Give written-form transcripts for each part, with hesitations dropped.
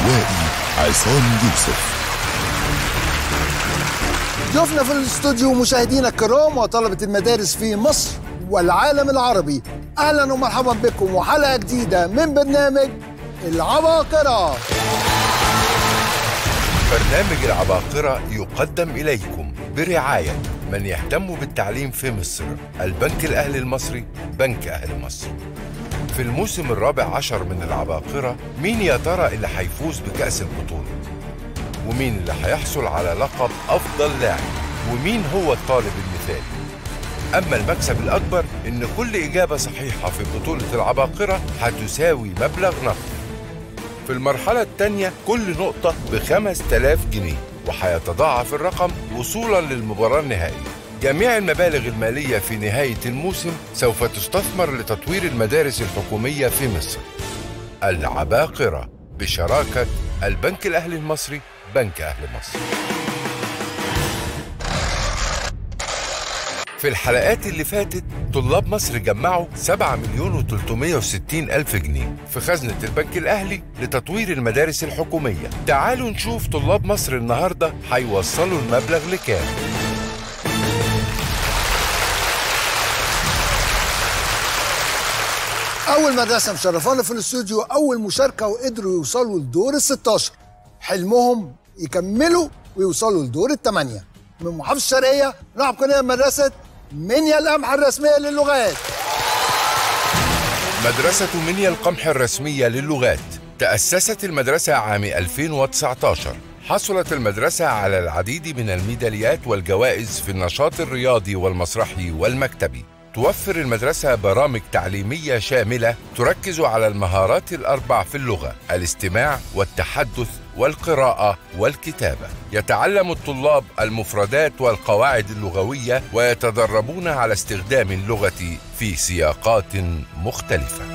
اللوائي عصام يوسف. ضيوفنا في الاستوديو مشاهدينا الكرام وطلبة المدارس في مصر والعالم العربي، أهلا ومرحبا بكم وحلقة جديدة من برنامج العباقرة. برنامج العباقرة يقدم إليكم برعاية من يهتم بالتعليم في مصر، البنك الأهلي المصري، بنك أهل مصر. في الموسم الرابع عشر من العباقرة، مين يا ترى اللي هيفوز بكأس البطولة؟ ومين اللي هيحصل على لقب أفضل لاعب؟ ومين هو الطالب المثالي؟ أما المكسب الأكبر إن كل إجابة صحيحة في بطولة العباقرة هتساوي مبلغ نقدي. في المرحلة الثانية كل نقطة ب5000 جنيه، وهيتضاعف الرقم وصولا للمباراة النهائية. جميع المبالغ المالية في نهاية الموسم سوف تستثمر لتطوير المدارس الحكومية في مصر. العباقرة بشراكة البنك الأهلي المصري، بنك أهل مصر. في الحلقات اللي فاتت طلاب مصر جمعوا 7,360,000 جنيه في خزنة البنك الأهلي لتطوير المدارس الحكومية. تعالوا نشوف طلاب مصر النهاردة هيوصلوا المبلغ لكام. أول مدرسة مشرفانا في الاستوديو، أول مشاركة وقدروا يوصلوا لدور ال16. حلمهم يكملوا ويوصلوا لدور ال8. من محافظة الشرقية نرحب كلنا بمدرسة منيا القمح الرسمية للغات. مدرسة منيا القمح الرسمية للغات تأسست المدرسة عام 2019. حصلت المدرسة على العديد من الميداليات والجوائز في النشاط الرياضي والمسرحي والمكتبي. توفر المدرسة برامج تعليمية شاملة تركز على المهارات الأربع في اللغة: الاستماع والتحدث والقراءة والكتابة. يتعلم الطلاب المفردات والقواعد اللغوية ويتدربون على استخدام اللغة في سياقات مختلفة.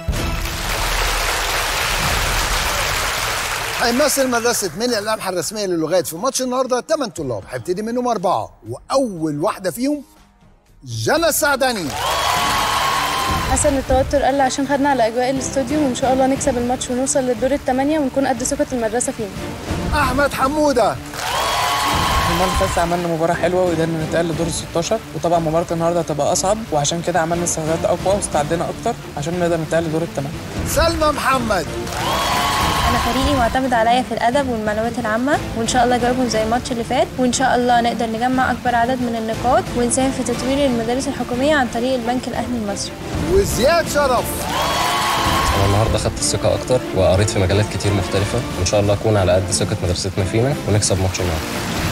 هيمثل مدرسة منيا القمح الرسمية للغات في ماتش النهارده 8 طلاب، هيبتدي منهم 4، وأول واحدة فيهم جنى السعداني. حاسه ان التوتر قل عشان خدنا على اجواء الاستوديو، وان شاء الله نكسب الماتش ونوصل للدور ال8 ونكون قد ثقه المدرسه فينا. احمد حموده. المره اللي فاتت عملنا مباراه حلوه وقدرنا نتأهل لدور ال16، وطبعا مباراه النهارده هتبقى اصعب، وعشان كده عملنا استعداد اقوى واستعدينا اكتر عشان نقدر نتأهل لدور ال8. سلمى محمد. أنا فريقي معتمد عليا في الأدب والمعلومات العامة، وإن شاء الله أجاوبهم زي الماتش اللي فات، وإن شاء الله نقدر نجمع أكبر عدد من النقاط ونساهم في تطوير المدارس الحكومية عن طريق البنك الأهلي المصري. وزياد شرف. أنا النهارده خدت الثقة أكتر وقريت في مجالات كتير مختلفة، وإن شاء الله أكون على قد ثقة مدرستنا فينا ونكسب ماتش النهارده.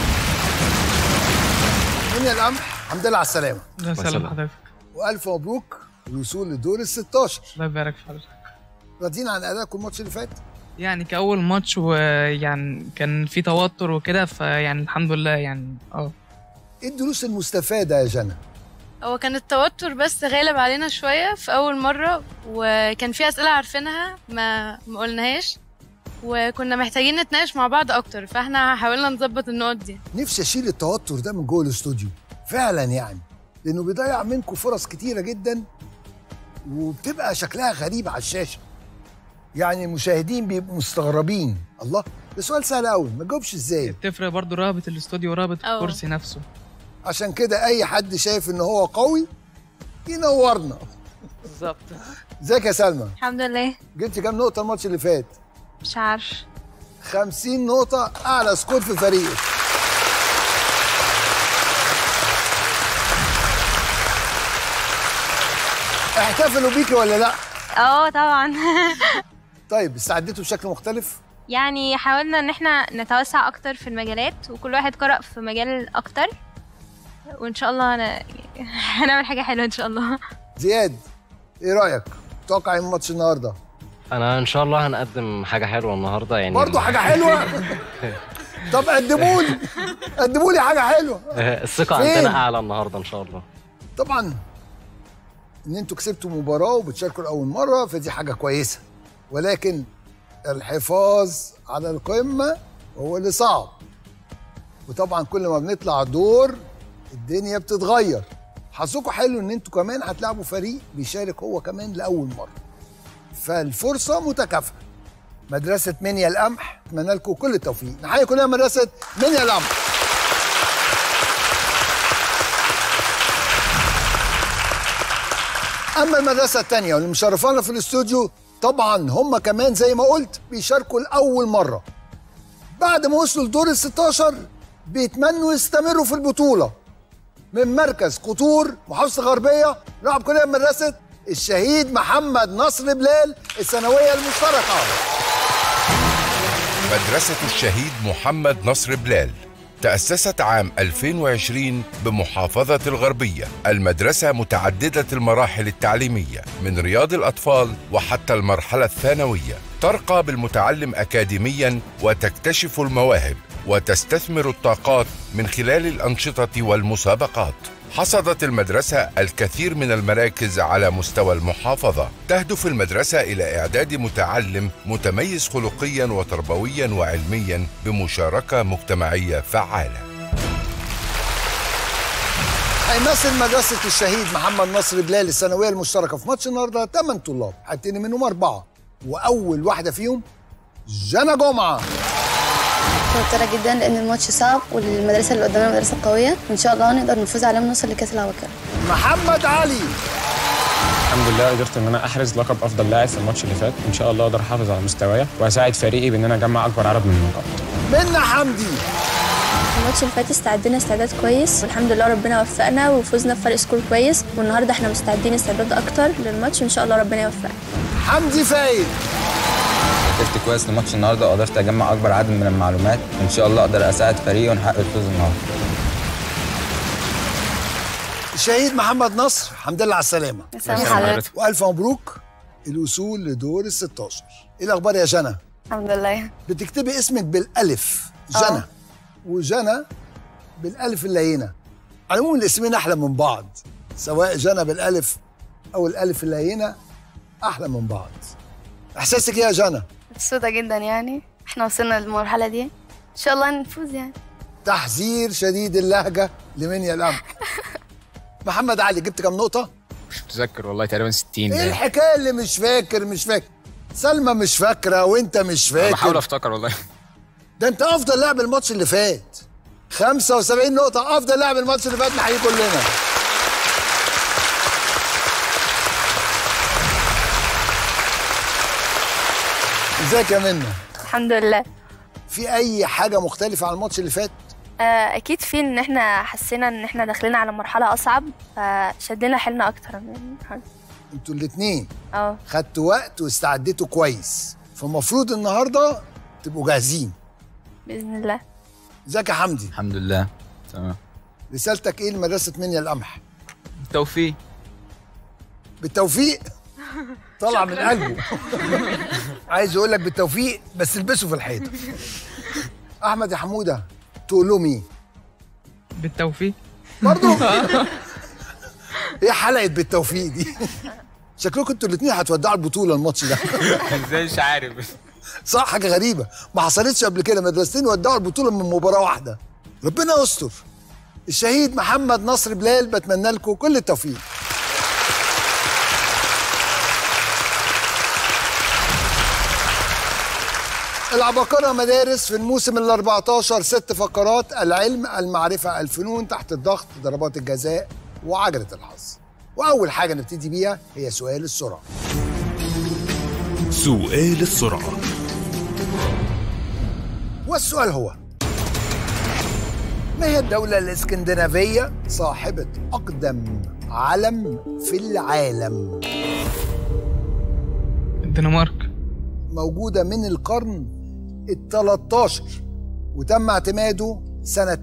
منيا القمح، الحمد لله على السلامة. الله يسلم حضرتك. وألف مبروك الوصول لدور ال16. الله يبارك في حضرتك. راضيين عن أدائكم الماتش اللي فات؟ يعني كأول ماتش ويعني كان في توتر وكده، فيعني الحمد لله يعني إيه الدروس المستفادة يا جنى؟ هو كان التوتر بس غالب علينا شويه في اول مره، وكان في اسئله عارفينها ما قلناهاش، وكنا محتاجين نتناقش مع بعض اكتر، فاحنا حاولنا نظبط النقط دي. نفسي أشيل التوتر ده من جوه الاستوديو فعلا، يعني لأنه بيضيع منكم فرص كتيرة جدا وبتبقى شكلها غريب على الشاشة. يعني المشاهدين بيبقوا مستغربين، الله ده سؤال سهل قوي ما تجاوبش ازاي. بتفرق برضو رهبة الاستوديو ورهبة الكرسي نفسه. عشان كده اي حد شايف ان هو قوي ينورنا. بالظبط. ازيك يا سلمى؟ الحمد لله. جبتي كام نقطة الماتش اللي فات؟ مش عارف. 50 نقطة، أعلى سكور في فريقك. احتفلوا بيكي ولا لا؟ طبعا. طيب استعدتوا بشكل مختلف؟ يعني حاولنا ان احنا نتوسع اكتر في المجالات، وكل واحد قرأ في مجال اكتر، وان شاء الله هنعمل حاجة حلوة ان شاء الله. زياد ايه رأيك؟ تتوقع ايه ماتش النهارده؟ أنا إن شاء الله هنقدم حاجة حلوة النهارده يعني. برضه حاجة حلوة؟ طب قدموا لي حاجة حلوة. الثقة عندنا أعلى النهارده إن شاء الله. طبعا ان انتوا كسبتوا مباراة وبتشاركوا لأول مرة فدي حاجة كويسة، ولكن الحفاظ على القمة هو اللي صعب، وطبعا كل ما بنطلع دور الدنيا بتتغير. حظكم حلو ان انتوا كمان هتلعبوا فريق بيشارك هو كمان لأول مرة، فالفرصة متكافئة. مدرسة منيا القمح، أتمنى لكم كل التوفيق. نحيي كلنا مدرسة منيا القمح. أما المدرسة الثانية واللي مشرفانا في الاستوديو، طبعا هم كمان زي ما قلت بيشاركوا لأول مرة. بعد ما وصلوا لدور ال16 بيتمنوا يستمروا في البطولة. من مركز قطور محافظة الغربية نلعب كلنا مدرسة الشهيد محمد نصر بلال الثانوية المشتركة. مدرسة الشهيد محمد نصر بلال تأسست عام 2020 بمحافظة الغربية. المدرسة متعددة المراحل التعليمية من رياض الأطفال وحتى المرحلة الثانوية. ترقى بالمتعلم أكاديمياً وتكتشف المواهب وتستثمر الطاقات من خلال الأنشطة والمسابقات. حصدت المدرسة الكثير من المراكز على مستوى المحافظة. تهدف المدرسة إلى إعداد متعلم متميز خلقياً وتربوياً وعلمياً بمشاركة مجتمعية فعالة. هيمثل مدرسة الشهيد محمد نصر بلال الثانوية المشتركة في ماتش النهارده 8 طلاب، هيبتدي منهم 4، وأول واحدة فيهم جنى جمعة. متوترة جدا لأن الماتش صعب والمدرسة اللي قدامنا مدرسة قوية، وإن شاء الله نقدر نفوز عليهم ونوصل لكأس العوكرة. محمد علي. الحمد لله قدرت ان انا احرز لقب افضل لاعب في الماتش اللي فات، ان شاء الله اقدر احافظ على مستواي واساعد فريقي بان انا اجمع اكبر عدد من النقاط. منى حمدي. الماتش اللي فات استعدنا استعداد كويس والحمد لله ربنا وفقنا وفوزنا بفرق سكور كويس، والنهارده احنا مستعدين استعداد اكتر للماتش وان شاء الله ربنا يوفقنا. حمدي فايد. ذاكرت كويس لماتش النهارده وقدرت اجمع اكبر عدد من المعلومات، وان شاء الله اقدر اساعد فريقي ونحقق الفوز النهارده. الشهيد محمد نصر، الحمد لله على السلامة. وألف مبروك الوصول لدور ال16. إيه الأخبار يا جنى؟ الحمد لله. بتكتبي اسمك بالألف جنى، وجنى بالألف اللينة. على العموم الاسمين أحلى من بعض، سواء جنى بالألف أو الألف اللينة أحلى من بعض. إحساسك إيه يا جنى؟ مبسوطة جدا، يعني احنا وصلنا للمرحلة دي، إن شاء الله نفوز يعني. تحذير شديد اللهجة لمنيا القمح. محمد علي، جبت كام نقطة؟ مش متذكر والله، تقريبا 60. ايه الحكاية اللي مش فاكر؟ سلمى مش فاكرة وانت مش فاكر. بحاول افتكر والله. ده انت افضل لاعب الماتش اللي فات، 75 نقطة، افضل لاعب الماتش اللي فات، نحييه كلنا. ازيك يا منى؟ الحمد لله. في اي حاجة مختلفة عن الماتش اللي فات؟ اكيد في ان احنا حسينا ان احنا داخلين على مرحله اصعب، فشدنا حيلنا اكتر من حاجه. انتوا الاثنين خدتوا وقت واستعديتوا كويس، فالمفروض النهارده تبقوا جاهزين باذن الله. ازيك يا حمدي؟ الحمد لله تمام. رسالتك ايه لمدرسه منيا القمح؟ بالتوفيق. بالتوفيق طلع من قلبه. عايز يقول لك بالتوفيق بس البسه في الحيطه. احمد يا حموده تقول لهم ايه؟ بالتوفيق برضه. ايه حلقه بالتوفيق دي؟ شكلكم انتوا الاثنين هتودعوا البطوله الماتش ده. ازاي مش عارف. صح، حاجه غريبه ما حصلتش قبل كده، مدرستين ودعوا البطوله من مباراه واحده. ربنا يستر. الشهيد محمد نصر بلال، بتمنى لكم كل التوفيق. العباقرة مدارس في الموسم ال14، 6 فقرات: العلم، المعرفة، الفنون، تحت الضغط، ضربات الجزاء، وعجلة الحظ. وأول حاجة نبتدي بيها هي سؤال السرعة. سؤال السرعة. والسؤال هو: ما هي الدولة الإسكندنافية صاحبة أقدم علم في العالم؟ الدنمارك. موجودة من القرن ال13 وتم اعتماده سنة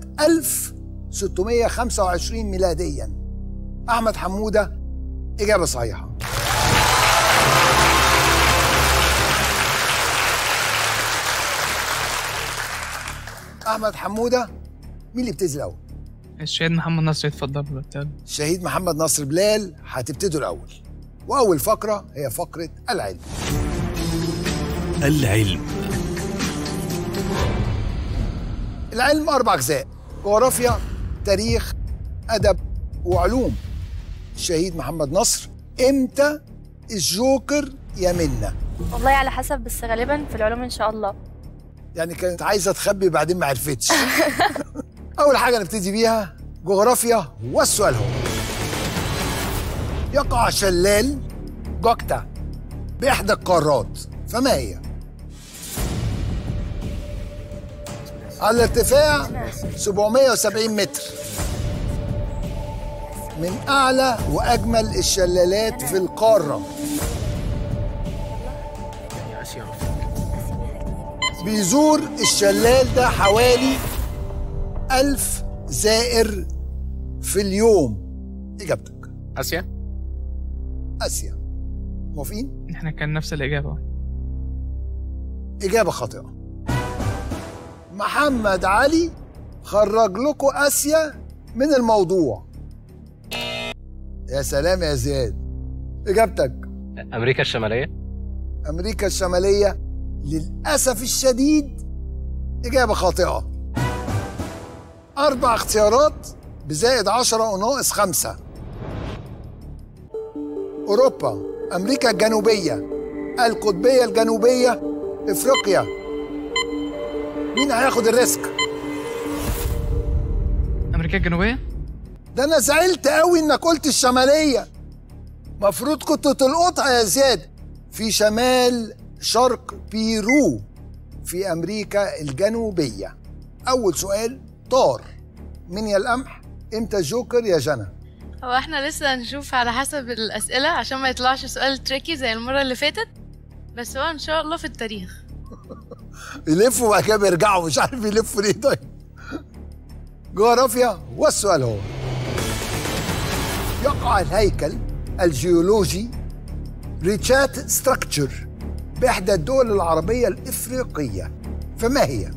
1625 ميلادياً. أحمد حمودة، إجابة صحيحة. أحمد حمودة، مين اللي يبتدي الأول؟ الشهيد محمد نصر، يتفضل. الشهيد محمد نصر بلال، هتبتدوا الأول. وأول فقرة هي فقرة العلم. العلم 4 أجزاء: جغرافيا، تاريخ، أدب، وعلوم. الشهيد محمد نصر، إمتى الجوكر يا منى؟ والله على حسب، بس غالبا في العلوم ان شاء الله. يعني كانت عايزه تخبي بعدين ما عرفتش. اول حاجه نبتدي بيها جغرافيا، والسؤال هو: يقع شلال جوكتا باحدى القارات، فما هي؟ على ارتفاع 770 متر، من اعلى واجمل الشلالات في القاره. بيزور الشلال ده حوالي 1000 زائر في اليوم. إجابتك؟ آسيا. آسيا. موافقين؟ احنا كان نفس الإجابة. إجابة خاطئة. محمد علي خرج لكم آسيا من الموضوع. يا سلام يا زياد. إجابتك؟ أمريكا الشمالية. أمريكا الشمالية للأسف الشديد إجابة خاطئة. 4 اختيارات بزائد 10 وناقص 5. أوروبا، أمريكا الجنوبية، القطبية الجنوبية، إفريقيا. مين هياخد الريسك؟ أمريكا الجنوبية؟ ده أنا زعلت قوي إنك قلت الشمالية. مفروض كنت تلقطها يا زياد. في شمال شرق بيرو في أمريكا الجنوبية. أول سؤال طار. من يا القمح؟ إمتى الجوكر يا جنى؟ هو احنا لسه هنشوف على حسب الأسئلة عشان ما يطلعش سؤال تريكي زي المرة اللي فاتت، بس هو إن شاء الله في التاريخ. يلفوا وبعد كده بيرجعوا، مش عارف يلفوا ليه. طيب جغرافيا، والسؤال هو: يقع الهيكل الجيولوجي ريتشات ستراكشر بإحدى الدول العربية الإفريقية، فما هي؟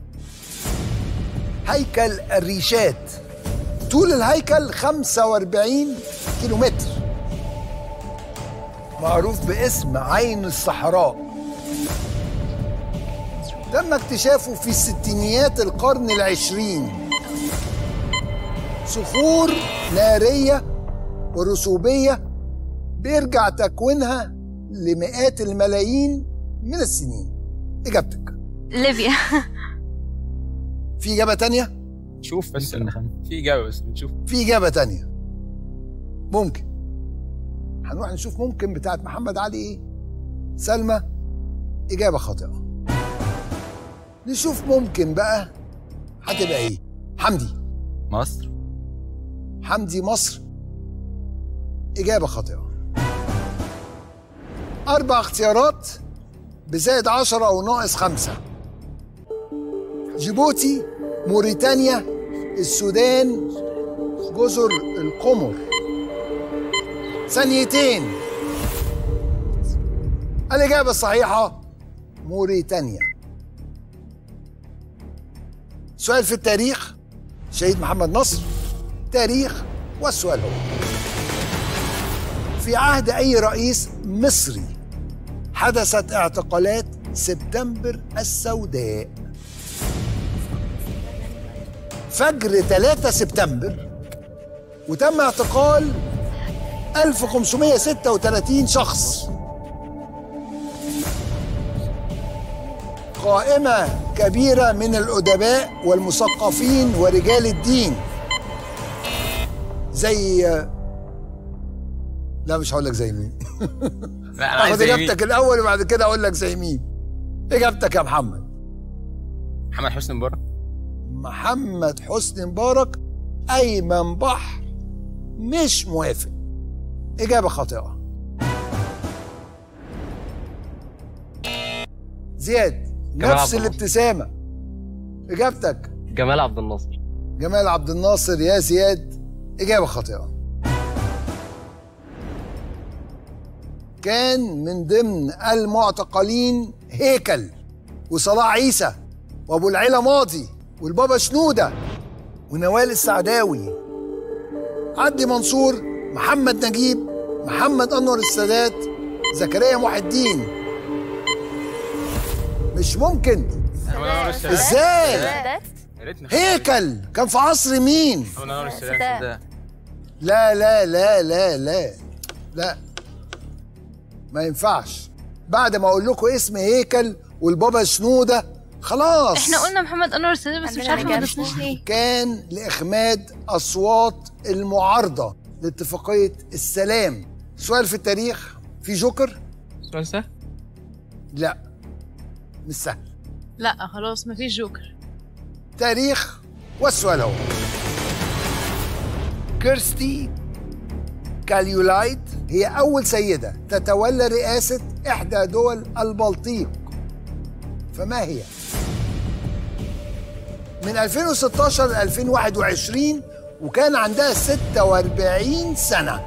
هيكل الريشات. طول الهيكل 45 كيلومتر، معروف باسم عين الصحراء. تم اكتشافه في الستينيات القرن العشرين. صخور نارية ورسوبية بيرجع تكوينها لمئات الملايين من السنين. إجابتك؟ ليبيا. في إجابة تانية؟ شوف بس في إجابة، بس بنشوف. في إجابة تانية ممكن. هنروح نشوف ممكن بتاعت محمد علي إيه؟ سلمى إجابة خاطئة. نشوف ممكن بقى هتبقى إيه؟ حمدي. مصر. حمدي مصر إجابة خاطئة. 4 اختيارات بزائد 10 أو ناقص 5. جيبوتي، موريتانيا، السودان، جزر القمر. ثانيتين. الإجابة الصحيحة موريتانيا. سؤال في التاريخ، شهيد محمد نصر. تاريخ، والسؤال هو: في عهد أي رئيس مصري حدثت اعتقالات سبتمبر السوداء؟ فجر 3 سبتمبر وتم اعتقال 1536 شخص. قائمة كبيرة من الأدباء والمثقفين ورجال الدين زي، لا مش هقول لك زي مين. لا، اخد اجابتك الاول وبعد كده اقول لك زي مين. اجابتك يا محمد؟ محمد حسني مبارك. محمد حسني مبارك. ايمن بحر مش موافق. اجابه خاطئه. زياد نفس الابتسامه. اجابتك؟ جمال عبد الناصر. جمال عبد الناصر يا زياد اجابه خاطئه. كان من ضمن المعتقلين هيكل وصلاح عيسى وابو العلا ماضي والبابا شنودة ونوال السعداوي، عدلي منصور، محمد نجيب، محمد أنور السادات، زكريا محي الدين. مش ممكن. ازاي؟ هيكل كان في عصر مين؟ لا لا لا لا لا لا، ما ينفعش. بعد ما اقول لكم اسم هيكل والبابا شنوده خلاص. احنا قلنا محمد انور السادات بس مش عارفه ما ضفناش ليه. كان لاخماد اصوات المعارضه لاتفاقيه السلام. سؤال في التاريخ، في جوكر؟ سؤال سهل؟ لا مش سهل. لا خلاص مفيش جوكر. تاريخ، والسؤال هو: كيرستي كاليولايد هي أول سيدة تتولى رئاسة إحدى دول البلطيق، فما هي؟ من 2016 ل 2021 وكان عندها 46 سنة.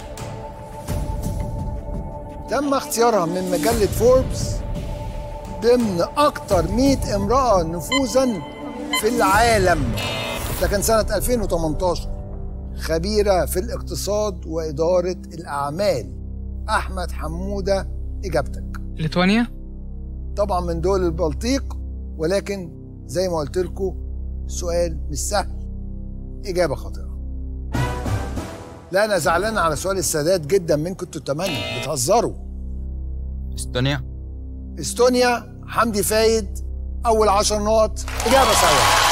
تم اختيارها من مجلة فوربس ضمن أكثر 100 امرأة نفوذاً في العالم. ده كان سنة 2018. خبيرة في الاقتصاد وإدارة الأعمال. أحمد حمودة، إجابتك؟ ليتوانيا؟ طبعا من دول البلطيق، ولكن زي ما قلت لكم السؤال مش سهل. إجابة خاطئة. لا أنا زعلان على سؤال السادات جدا منكم انتوا التمانية، بتهزروا. استونيا. استونيا. حمدي فايد أول 10 نقط، إجابة صحيحة.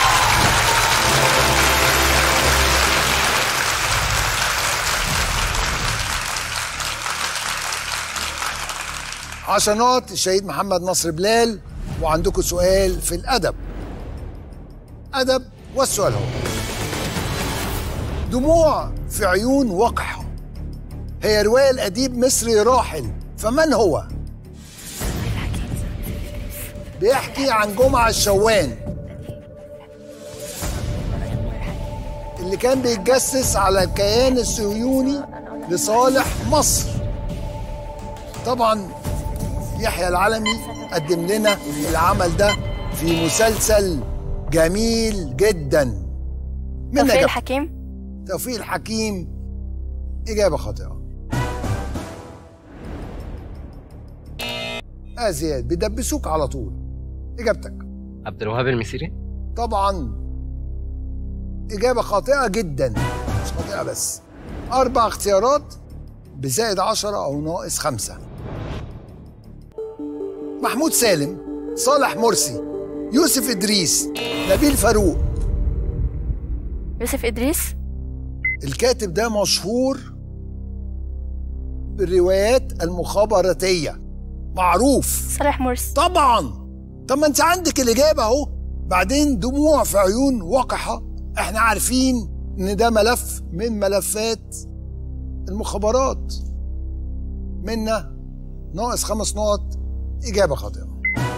عشر نقط الشهيد محمد نصر بلال. وعندكم سؤال في الأدب. أدب، والسؤال هو: دموع في عيون وقحة هي رواية الأديب مصري راحل، فمن هو؟ بيحكي عن جمعة الشوان اللي كان بيتجسس على الكيان الصهيوني لصالح مصر. طبعا يحيى العلمي قدم لنا العمل ده في مسلسل جميل جدا. توفيق الحكيم. توفيق الحكيم، إجابة خاطئة. زياد بيدبسوك على طول. إجابتك؟ عبد الوهاب المسيري. طبعا إجابة خاطئة جدا، مش خاطئة بس. 4 اختيارات بزائد 10 أو ناقص 5. محمود سالم، صالح مرسي، يوسف إدريس، نبيل فاروق. يوسف إدريس. الكاتب ده مشهور بالروايات المخابراتية، معروف. صالح مرسي. طبعا. طب ما انت عندك الإجابة اهو. بعدين دموع في عيون وقحة، احنا عارفين ان ده ملف من ملفات المخابرات. منا ناقص 5 نقط، إجابة خاطئة.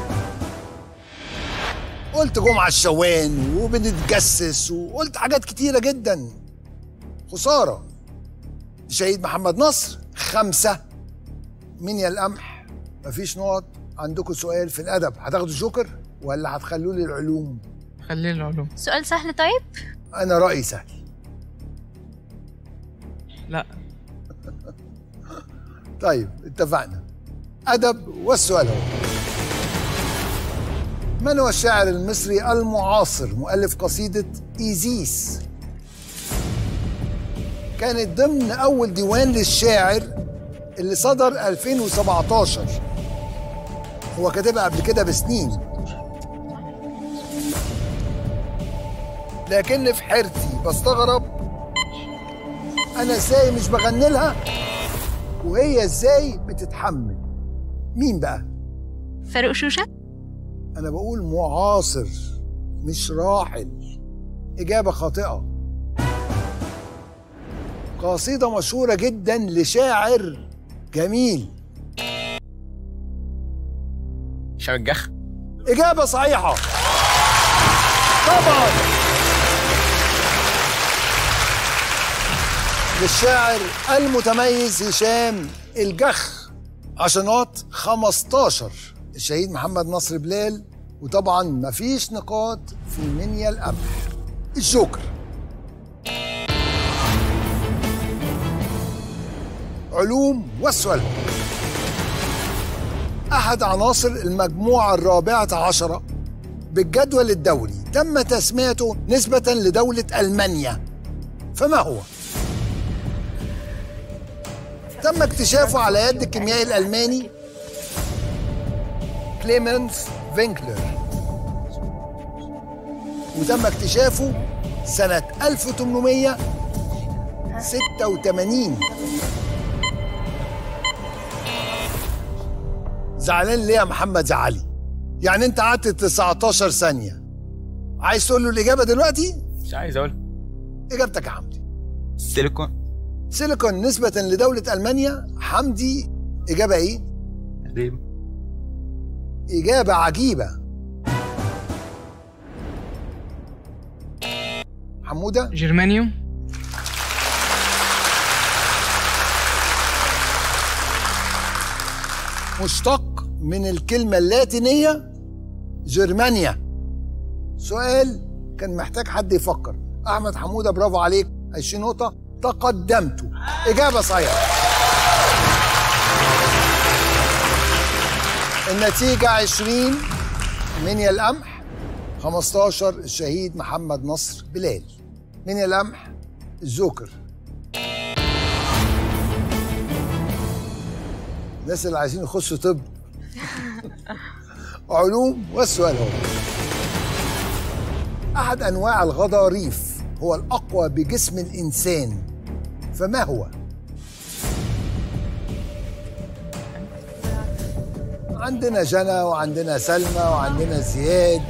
قلت جمعة الشوان وبنتجسس وقلت حاجات كتيرة جدا. خسارة. شهيد محمد نصر 5. مين يا القمح؟ مفيش نقط. عندكم سؤال في الأدب، هتاخدوا جوكر ولا هتخلوا لي العلوم؟ خليه العلوم. سؤال سهل طيب؟ أنا رأيي سهل. لا. طيب اتفقنا. أدب، والسؤال هو: من هو الشاعر المصري المعاصر مؤلف قصيدة إيزيس؟ كانت ضمن أول ديوان للشاعر اللي صدر 2017. هو كاتبها قبل كده بسنين، لكن في حيرتي بستغرب أنا إزاي مش بغني لها وهي إزاي بتتحمل. مين بقى؟ فاروق شوشة. أنا بقول معاصر مش راحل. إجابة خاطئة. قصيدة مشهورة جدا لشاعر جميل. هشام الجح. إجابة صحيحة. طبعا للشاعر المتميز هشام الجح. 10 نقط. 15 الشهيد محمد نصر بلال. وطبعا مفيش نقاط في منيا القمح. الجوكر. علوم، والسؤال: أحد عناصر المجموعة 14 بالجدول الدولي تم تسميته نسبة لدولة ألمانيا، فما هو؟ تم اكتشافه على يد الكيميائي الألماني كليمنس فينكلر، وتم اكتشافه سنة 1886. زعلان ليه يا محمد زعلي؟ يعني انت قعدت 19 ثانية، عايز تقول له الإجابة دلوقتي؟ مش عايز اقول. إجابتك يا حمدي سيليكون. سيليكون نسبة لدولة ألمانيا. حمدي إجابة إيه؟ عجيبة. إجابة عجيبة. حمودة؟ جرمانيوم. مشتق من الكلمة اللاتينية جرمانيا. سؤال كان محتاج حد يفكر. أحمد حمودة برافو عليك، 20 نقطة، تقدمت. إجابة صحيحة. النتيجة 20 منيا القمح، 15 الشهيد محمد نصر بلال. منيا القمح الجوكر. الناس اللي عايزين يخشوا طب علوم. والسؤال هو: أحد أنواع الغضاريف هو الأقوى بجسم الإنسان، فما هو؟ عندنا جنى وعندنا سلمى وعندنا زياد.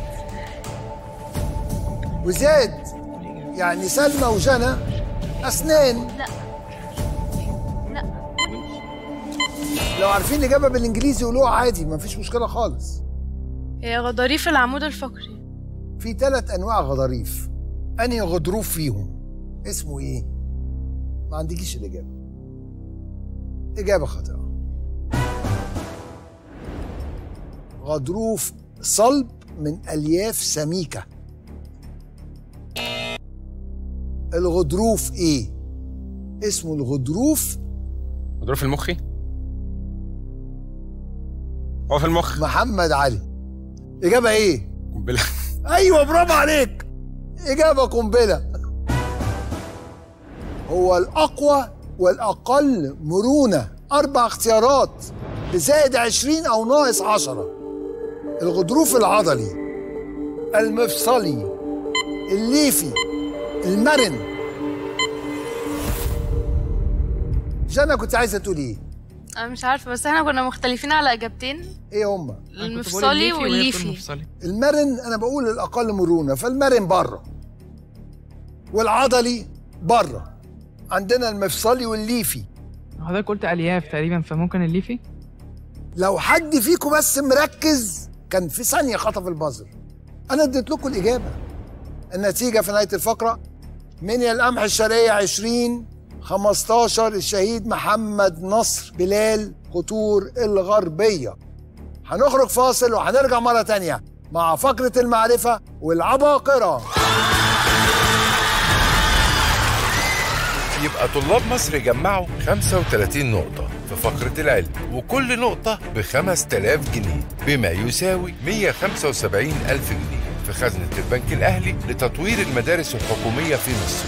وزياد يعني سلمى وجنى أسنان. لا لو عارفين الإجابة بالإنجليزي قولوها عادي، مفيش مشكلة خالص. هي غضاريف العمود الفقري. في 3 أنواع غضاريف، أنهي غضروف فيهم؟ اسمه إيه؟ ما عندكيش الإجابة. إجابة خاطئة. غضروف صلب من ألياف سميكة. الغضروف إيه؟ اسمه الغضروف غضروف المخي. هو في المخ. محمد علي. إجابة إيه؟ قنبلة. أيوة برافو عليك، إجابة قنبلة. هو الأقوى والأقل مرونة، 4 اختيارات بزائد 20 أو ناقص 10. الغضروف العضلي، المفصلي، الليفي، المرن. جنى كنت عايزة تقول إيه؟ أنا مش عارفة، بس احنا كنا مختلفين على إجابتين. إيه هما؟ المفصلي والليفي. المرن أنا بقول الأقل مرونة، فالمرن بره والعضلي بره. عندنا المفصلي والليفي. حضرتك قلت الياف تقريبا، فممكن الليفي. لو حد فيكم بس مركز كان في ثانية خطف البازر. أنا اديت لكم الإجابة. النتيجة في نهاية الفقرة: منيا القمح الشرقية 20، 15 الشهيد محمد نصر بلال قطور الغربية. هنخرج فاصل وهنرجع مرة تانية مع فقرة المعرفة والعباقرة. يبقى طلاب مصر جمعوا 35 نقطة في فقرة العلم، وكل نقطة ب5000 جنيه، بما يساوي 175,000 جنيه في خزنة البنك الأهلي لتطوير المدارس الحكومية في مصر.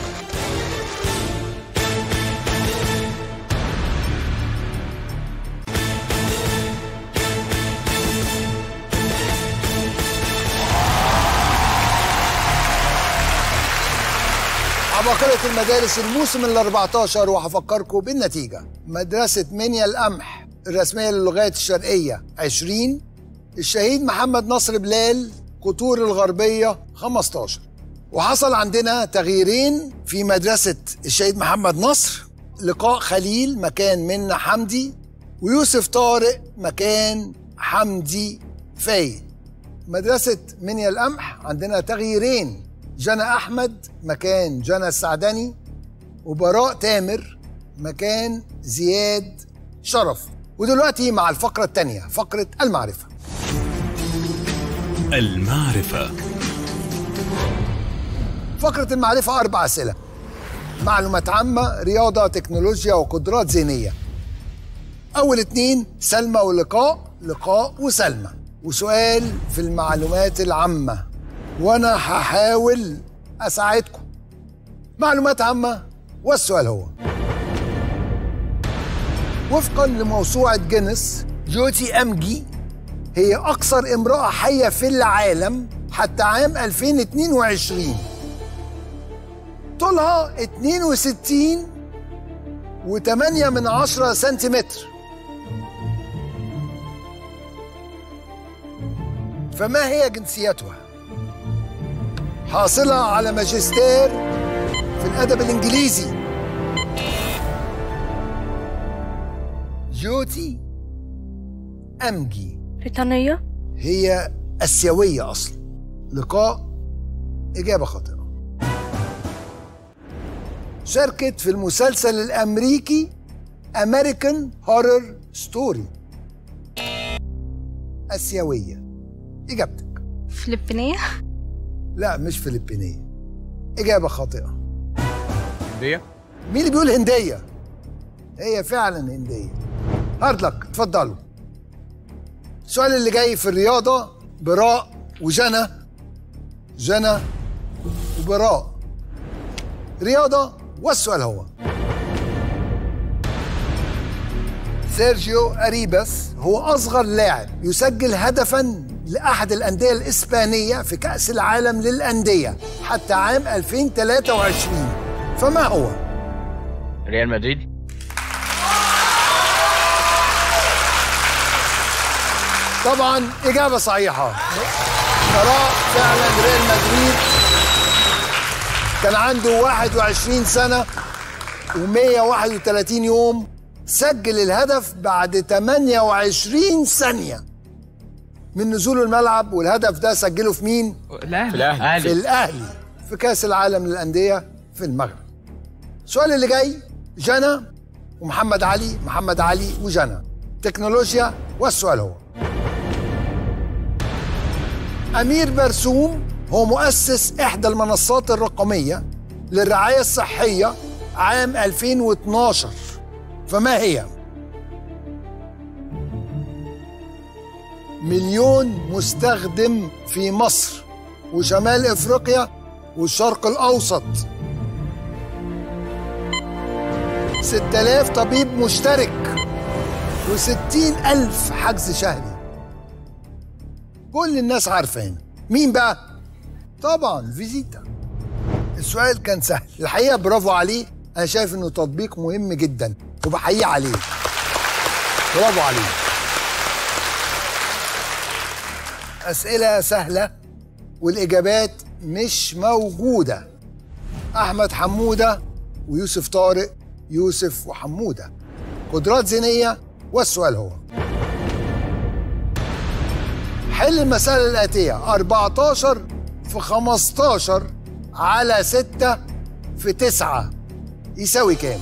عباقرة المدارس الموسم ال14، وهفكركم بالنتيجة. مدرسة منيا القمح الرسمية للغات الشرقية 20، الشهيد محمد نصر بلال قطور الغربية 15. وحصل عندنا تغييرين في مدرسة الشهيد محمد نصر: لقاء خليل مكان منى حمدي، ويوسف طارق مكان حمدي فايد. مدرسة منيا القمح عندنا تغييرين: جنى أحمد مكان جنى السعدني، وبراء تامر مكان زياد شرف. ودلوقتي مع الفقرة الثانية، فقرة المعرفة. المعرفة. فقرة المعرفة 4 أسئلة: معلومات عامة، رياضة، تكنولوجيا، وقدرات ذهنية. أول 2 سلمى ولقاء، لقاء وسلمى. وسؤال في المعلومات العامة، وأنا هحاول أساعدكم. معلومات عامة، والسؤال هو: وفقا لموسوعة جينيس جوتي أمجي، هي أقصر امرأة حية في العالم حتى عام 2022. طولها 62.8 سنتيمتر. فما هي جنسيتها؟ حاصلة على ماجستير في الأدب الإنجليزي. جوتي أمجي. بريطانية. هي آسيوية أصلا. لقاء إجابة خاطئة. شاركت في المسلسل الأمريكي أمريكان هورر ستوري. آسيوية. إجابتك. فلبينية. لا مش فلبينية. إجابة خاطئة. هندية. مين اللي بيقول هندية؟ هي فعلا هندية. هارد لك، اتفضلوا. السؤال اللي جاي في الرياضة براء وجنى. جنى وبراء. رياضة، والسؤال هو: سيرجيو أريباس هو أصغر لاعب يسجل هدفاً لأحد الأندية الإسبانية في كأس العالم للأندية حتى عام 2023، فما هو؟ ريال مدريد. طبعاً إجابة صحيحة. براء فعلاً ريال مدريد. كان عنده 21 سنة و131 يوم. سجل الهدف بعد 28 ثانية من نزول الملعب، والهدف ده سجله في مين؟ الأهلي. في الأهلي في كأس العالم للأندية في المغرب. السؤال اللي جاي: جنى ومحمد علي. محمد علي وجنى. تكنولوجيا، والسؤال هو: أمير برسوم هو مؤسس إحدى المنصات الرقمية للرعاية الصحية عام 2012، فما هي؟ 1,000,000 مستخدم في مصر وشمال إفريقيا والشرق الأوسط. 6,000 طبيب مشترك و60,000 حجز شهري. كل الناس عارفين. مين بقى؟ طبعا فيزيتا. السؤال كان سهل الحقيقة، برافو عليه. أنا شايف إنه تطبيق مهم جدا وبحييه عليه. برافو عليه. أسئلة سهلة والإجابات مش موجودة. أحمد حمودة ويوسف طارق. يوسف وحمودة. قدرات ذهنية، والسؤال هو: حل المسألة الآتية: 14 في 15 على 6 في 9 يساوي كام؟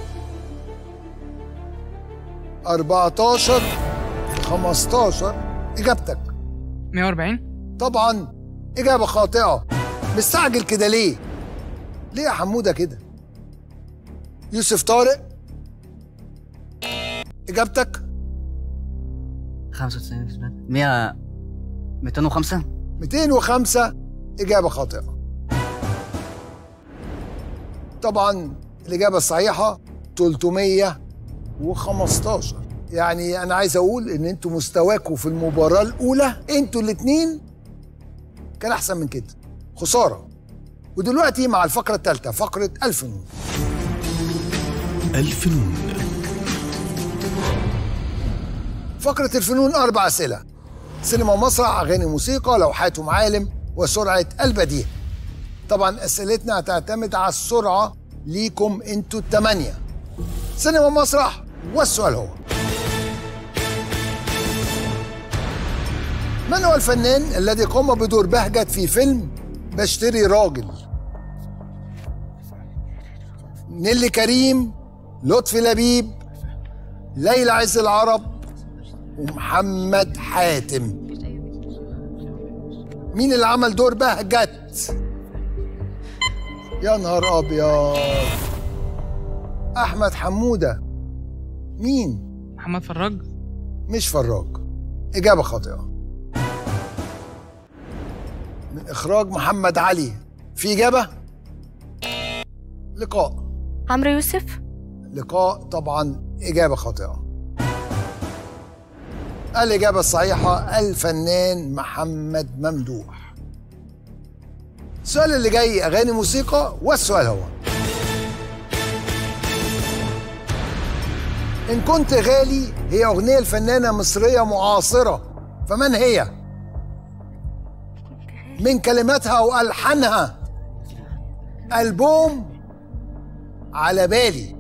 14 في 15. إجابتك 140. طبعا إجابة خاطئة. مستعجل كده ليه؟ ليه يا حمودة كده؟ يوسف طارق، إجابتك 95. 205. 205. إجابة خاطئة. طبعا الإجابة الصحيحة 315. يعني أنا عايز أقول إن أنتوا مستواكوا في المباراة الأولى أنتوا الاتنين كان أحسن من كده. خسارة. ودلوقتي مع الفقرة الثالثة، فقرة الفنون. الفنون. فقرة الفنون 4 أسئلة: سينما ومسرح، أغاني موسيقى، لوحات ومعالم، وسرعة البديهة. طبعا أسئلتنا هتعتمد على السرعة ليكم انتوا ال8. سينما ومسرح، والسؤال هو: من هو الفنان الذي قام بدور بهجت في فيلم بشتري راجل؟ نيلي كريم، لطفي لبيب، ليلى عز العرب، ومحمد حاتم. مين اللي عمل دور بهجت؟ يا نهار أبيض. أحمد حمودة. مين؟ محمد فراج. مش فراج. إجابة خاطئة. من إخراج محمد علي. في إجابة؟ لقاء. عمرو يوسف. لقاء طبعا إجابة خاطئة. الإجابة الصحيحة الفنان محمد ممدوح. السؤال اللي جاي أغاني موسيقى، والسؤال هو: إن كنت غالي هي أغنية الفنانة مصرية معاصرة، فمن هي؟ من كلماتها وألحانها. ألبوم على بالي.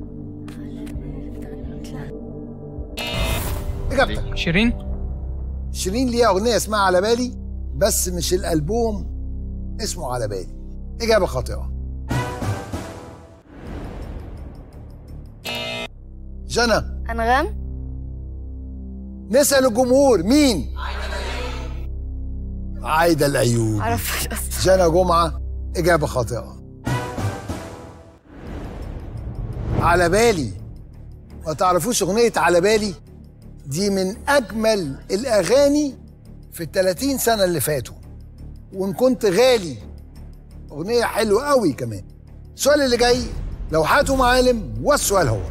إجابتك. شيرين ليها أغنية اسمها على بالي، بس مش الألبوم اسمه على بالي. إجابة خاطئة. جنى. أنغام. نسأل الجمهور مين؟ عايدة الأيوبي. معرفش أصلا. جنى جمعة. إجابة خاطئة. على بالي. ما تعرفوش أغنية على بالي؟ دي من أجمل الأغاني في ال30 سنة اللي فاتوا. وإن كنت غالي أغنية حلوة قوي كمان. السؤال اللي جاي لوحات ومعالم، والسؤال هو: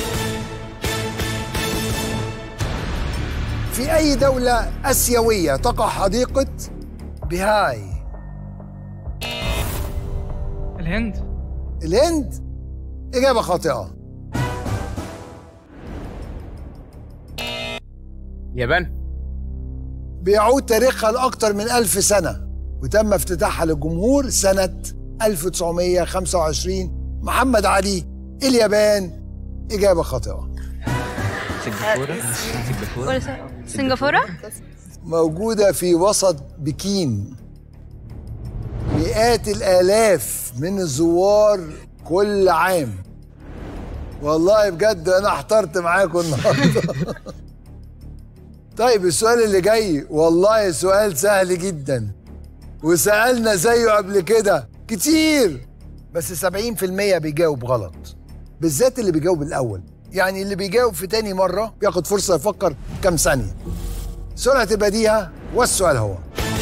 في أي دولة آسيوية تقع حديقة بهاي؟ الهند. الهند؟ إجابة خاطئة. اليابان. بيعود تاريخها لأكثر من 1000 سنة، وتم افتتاحها للجمهور سنة 1925. محمد علي. اليابان. إجابة خاطئة. سنغافورة. موجودة في وسط بكين. مئات الآلاف من الزوار كل عام. والله بجد أنا احترت معاكم النهارده. طيب السؤال اللي جاي والله سؤال سهل جدا، وسألنا زيه قبل كده كتير، بس 70% بيجاوب غلط، بالذات اللي بيجاوب الأول. يعني اللي بيجاوب في تاني مرة بياخد فرصة يفكر كام ثانية. سرعة البديهة، والسؤال هو: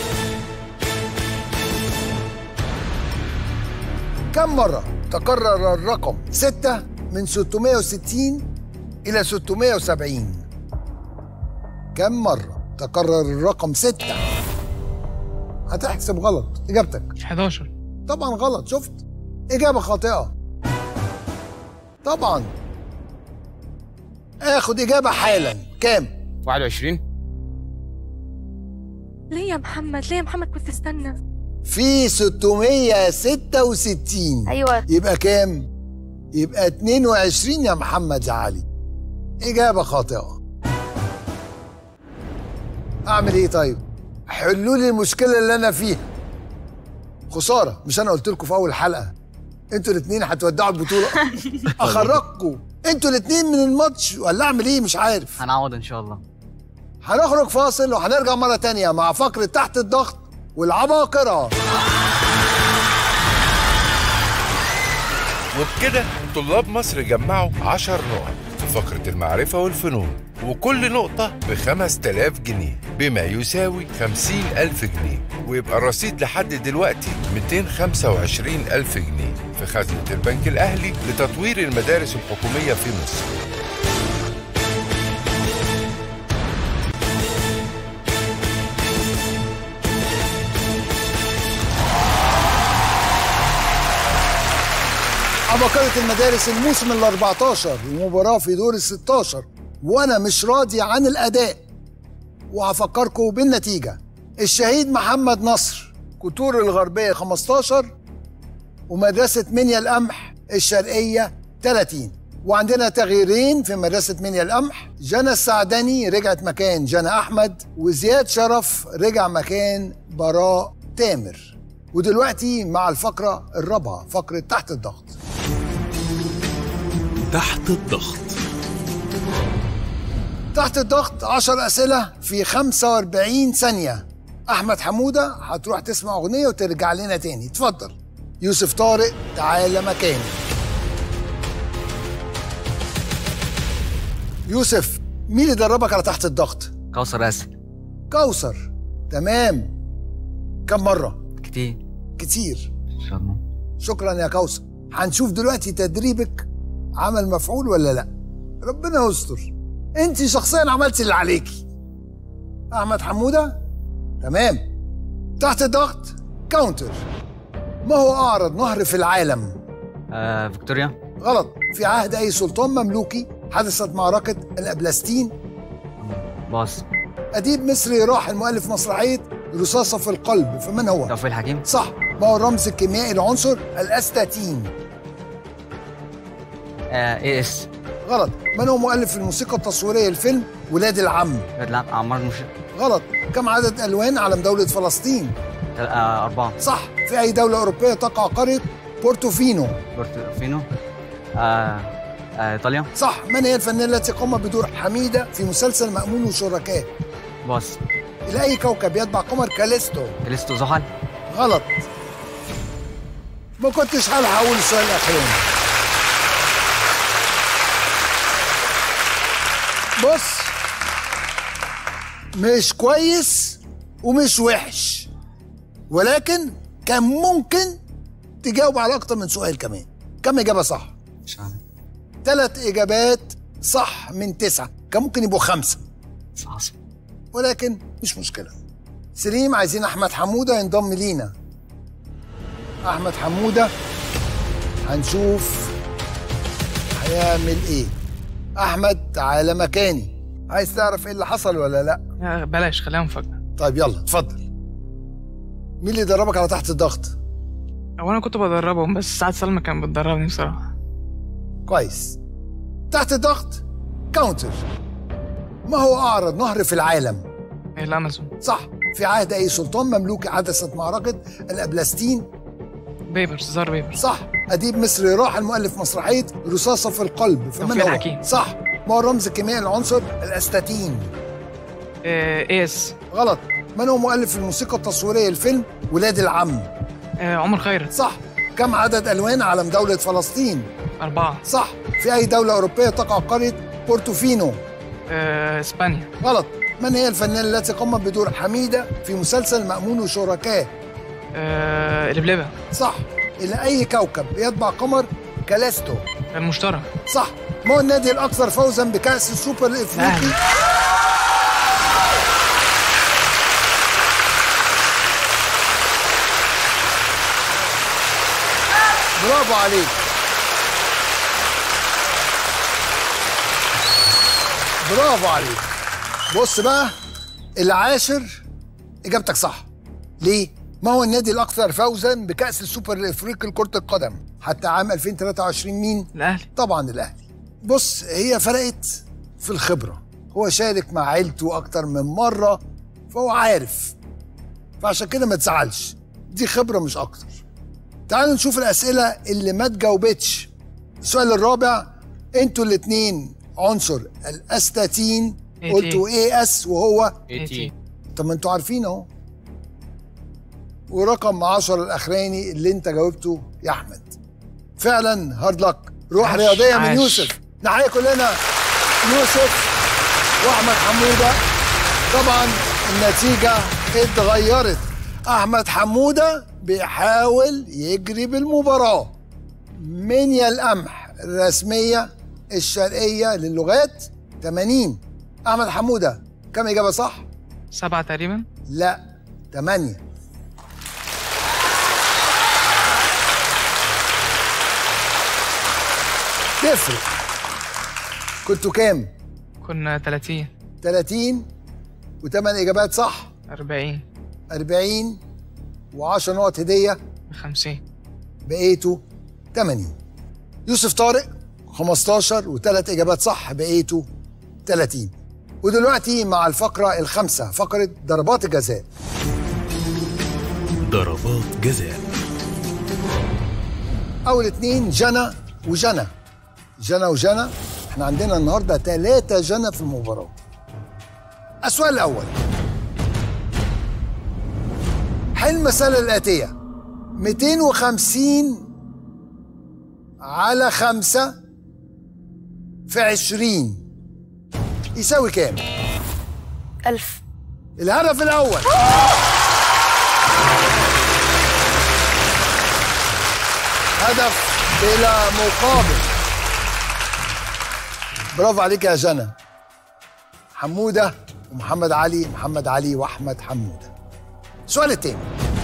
كم مرة تكرر الرقم 6 من 660 إلى 670؟ كم مرة تكرر الرقم 6؟ هتحسب غلط. إجابتك 11. طبعا غلط. شفت؟ إجابة خاطئة. طبعا. آخد إجابة حالا. كام؟ 21. ليه يا محمد؟ ليه يا محمد؟ كنت استنى. في 666. أيوة. يبقى كام؟ يبقى 22 يا محمد يا علي. إجابة خاطئة. أعمل إيه طيب؟ حلوا لي المشكلة اللي أنا فيها. خسارة، مش أنا قلت لكم في أول حلقة أنتوا الاتنين هتودعوا البطولة؟ أخرجكم أنتوا الاتنين من الماتش ولا أعمل إيه؟ مش عارف. هنعوض إن شاء الله. هنخرج فاصل وهنرجع مرة تانية مع فقرة تحت الضغط والعباقرة. وبكده طلاب مصر جمعوا 10 نقط في فقرة المعرفة والفنون، وكل نقطة ب5000 جنيه بما يساوي 50,000 جنيه، ويبقى الرصيد لحد دلوقتي 225,000 جنيه في خزنة البنك الأهلي لتطوير المدارس الحكومية في مصر. عباقرة المدارس الموسم ال14، المباراة في دور ال16، وأنا مش راضي عن الأداء وهفكركم بالنتيجة. الشهيد محمد نصر كتور الغربية 15، ومدرسة منيا القمح الشرقية 30. وعندنا تغييرين في مدرسة منيا القمح، جنى السعدني رجعت مكان جنى أحمد، وزياد شرف رجع مكان براء تامر. ودلوقتي مع الفقرة الرابعة، فقرة تحت الضغط. تحت الضغط. تحت الضغط 10 أسئلة في 45 ثانية. أحمد حمودة هتروح تسمع أغنية وترجع لنا تاني. اتفضل. يوسف طارق تعالى مكاني. يوسف، مين اللي دربك على تحت الضغط؟ كوثر ياسر. كوثر، تمام. كم مرة؟ كتير. كتير إن شاء الله. شكرا يا كوثر. هنشوف دلوقتي تدريبك عمل مفعول ولا لا. ربنا يستر. انت شخصيا عملتي اللي عليكي. أحمد حمودة تمام. تحت الضغط كاونتر. ما هو أعرض نهر في العالم؟ فيكتوريا. غلط. في عهد أي سلطان مملوكي حدثت معركة الأبلاستين؟ باص. أديب مصري راحل مؤلف مسرحية رصاصة في القلب، فمن هو؟ توفيق الحكيم. صح. ما هو الرمز الكيميائي لعنصر الأستاتين؟ AS. غلط. من هو مؤلف الموسيقى التصويرية لفيلم ولاد العم؟ ولاد العم عمار المشرف. غلط. كم عدد ألوان علم دولة فلسطين؟ 4. صح. في أي دولة أوروبية تقع قرية بورتوفينو؟ بورتوفينو. إيطاليا. صح. من هي الفنانة التي قامت بدور حميدة في مسلسل مأمون وشركاه؟ باص. إلى أي كوكب يتبع قمر كاليستو؟ كاليستو زحل. غلط. ما كنتش هلحق أقول السؤال الأخراني. بص، مش كويس ومش وحش، ولكن كان ممكن تجاوب على أكتر من سؤال كمان. كم إجابة صح؟ مش عارف. 3 إجابات صح من 9، كان ممكن يبقوا 5. صح. ولكن مش مشكلة. سليم، عايزين أحمد حمودة ينضم لينا. أحمد حمودة هنشوف هيعمل إيه. أحمد تعالى مكاني. عايز تعرف إيه اللي حصل ولا لأ؟ بلاش، خليها مفاجأة. طيب يلا اتفضل. مين اللي دربك على تحت الضغط؟ هو أنا كنت بدربهم، بس سعد سلمى كان بتدربني بصراحة. كويس. تحت الضغط كاونتر. ما هو أعرض نهر في العالم؟ الأمازون. صح. في عهد أي سلطان مملوكي حدثت معركة الأبلاستين؟ بيبرز. زار بيبرز. صح. أديب مصري راحل مؤلف مسرحية رصاصة في القلب، فمن توفيق هو؟ الحكيم. صح. ما هو الرمز الكيميائي لعنصر الأستاتين؟ AS. غلط. من هو مؤلف الموسيقى التصويرية لفيلم ولاد العم؟ عمر خيرت. صح. كم عدد ألوان علم دولة فلسطين؟ 4. صح. في أي دولة أوروبية تقع قرية بورتوفينو؟ إسبانيا. غلط. من هي الفنانة التي قامت بدور حميدة في مسلسل مأمون وشركاه؟ لبلبة. صح. إلى أي كوكب يتبع قمر كاليستو؟ المشتري. صح. ما هو النادي الأكثر فوزا بكأس السوبر الإفريقي؟ برافو عليك. برافو عليك. بص بقى، العاشر إجابتك صح. ليه؟ ما هو النادي الأكثر فوزا بكأس السوبر الإفريقي لكرة القدم حتى عام 2023؟ مين؟ الأهلي. طبعا الأهلي. بص، هي فرقت في الخبرة. هو شارك مع عيلته أكتر من مرة، فهو عارف، فعشان كده ما تزعلش، دي خبرة مش أكتر. تعالوا نشوف الأسئلة اللي ما تجاوبتش. السؤال الرابع، انتوا الاتنين عنصر الأستاتين قلتوا AS وهو AT. طب ما انتوا عارفين اهو. ورقم 10 الأخراني اللي انت جاوبته يا أحمد. فعلا هارد لك. روح رياضية من يوسف. نحيي كلنا يوسف وأحمد حمودة. طبعا النتيجة اتغيرت. أحمد حمودة بيحاول يجري بالمباراة. منيا القمح الرسمية الشرقية للغات 80. أحمد حمودة كم إجابة صح؟ 7 تقريبا. لا 8. تفرق. كنتوا كام؟ كنا 30. 30 و8 إجابات صح. 40. 40 و10 نقط هدية 50. بقيتوا 80. يوسف طارق 15 و3 إجابات صح، بقيتوا 30. ودلوقتي مع الفقرة الخامسة، فقرة ضربات الجزاء. ضربات جزاء. أول اتنين جنى وجنى. جنى وجنى، احنا عندنا النهارده 3 جنى في المباراة. السؤال الأول، حل المسألة الآتية: 250 على 5 في 20 يساوي كام؟ 1000. الهدف الأول. هدف بلا مقابل. برافو عليك يا جنى. حمودة ومحمد علي وأحمد حمودة. السؤال التاني،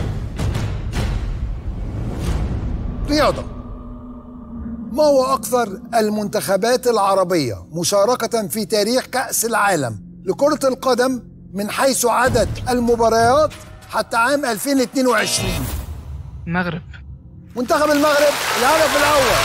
رياضة. ما هو أكثر المنتخبات العربية مشاركة في تاريخ كأس العالم لكرة القدم من حيث عدد المباريات حتى عام 2022؟ المغرب. منتخب المغرب الهدف الأول.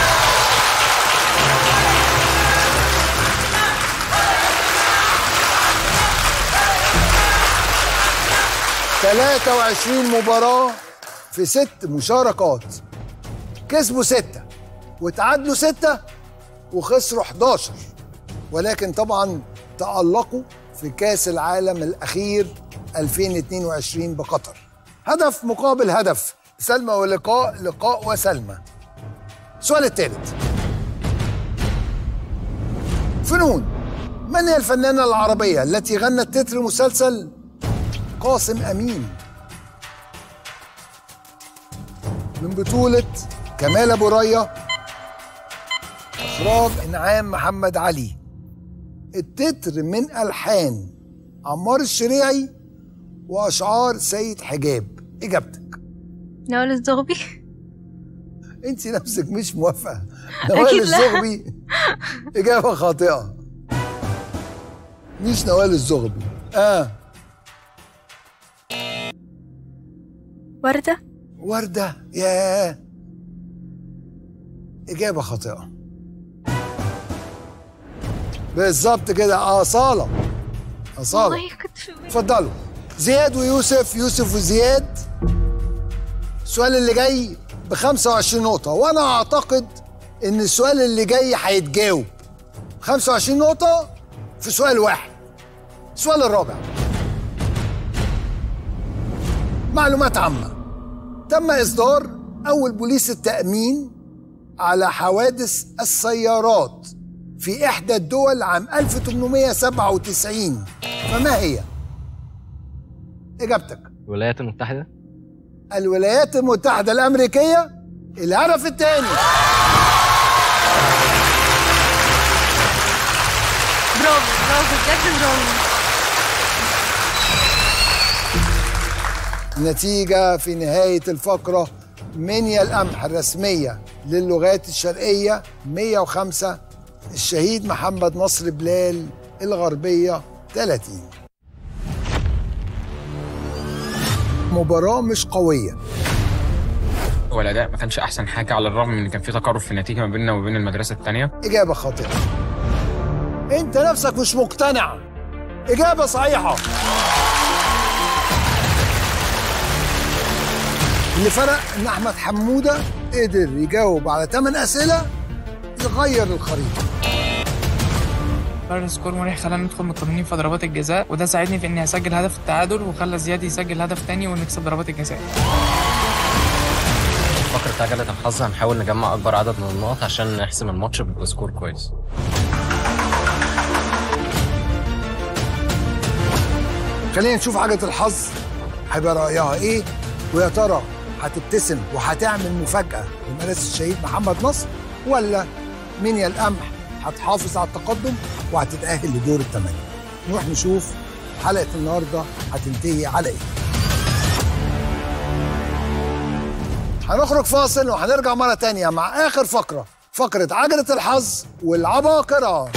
23 مباراة في 6 مشاركات، كسبوا 6 وتعادلوا 6 وخسروا 11، ولكن طبعا تألقوا في كأس العالم الأخير 2022 بقطر. هدف مقابل هدف، سلمى ولقاء، لقاء وسلمى. السؤال الثالث، فنون. من هي الفنانة العربية التي غنت تتر مسلسل قاسم أمين من بطولة كمال أبو ريا، إخراج إنعام محمد علي؟ التتر من ألحان عمار الشريعي وأشعار سيد حجاب. إجابتك؟ نوال الزغبي. أنت نفسك مش موافقة. نوال الزغبي إجابة خاطئة، مش نوال الزغبي. وردة. ياه، إجابة خاطئة. بالظبط كده، أصالة. اتفضلوا زياد ويوسف، يوسف وزياد. السؤال اللي جاي ب25 نقطة، وأنا أعتقد إن السؤال اللي جاي هيتجاوب. 25 نقطة في سؤال واحد. السؤال الرابع، معلومات عامة. تم إصدار أول بوليس التأمين على حوادث السيارات في إحدى الدول عام 1897، فما هي؟ إجابتك؟ الولايات المتحدة. الولايات المتحدة الأمريكية. الهدف الثاني. برافو بجد، برافو. النتيجة في نهاية الفقرة: منيا القمح الرسمية للغات الشرقية 105، الشهيد محمد نصر بلال الغربية 30. مباراة مش قوية. هو الأداء ما كانش أحسن حاجة، على الرغم من إن كان في تقارب في النتيجة ما بيننا وبين المدرسة الثانية. إجابة خاطئة. أنت نفسك مش مقتنع. إجابة صحيحة. اللي فرق إن أحمد حمودة قدر يجاوب على 8 أسئلة يغير الخريطة. فرق سكور مريح خلانا ندخل مطمئنين في ضربات الجزاء، وده ساعدني في إني أسجل هدف التعادل، وخلى زياد يسجل هدف تاني ونكسب ضربات الجزاء. فقرة عجلة الحظ هنحاول نجمع أكبر عدد من النقط عشان نحسم الماتش بسكور كويس. خلينا نشوف عجلة الحظ هيبقى رأيها إيه، ويا ترى هتبتسم وهتعمل مفاجأة لمدرسة الشهيد محمد نصر، ولا منيا القمح هتحافظ على التقدم وهتتأهل لدور الثمانية. نروح نشوف حلقة النهاردة هتنتهي على إيه. هنخرج فاصل وهنرجع مرة تانية مع آخر فقرة، فقرة عجلة الحظ والعباقرة.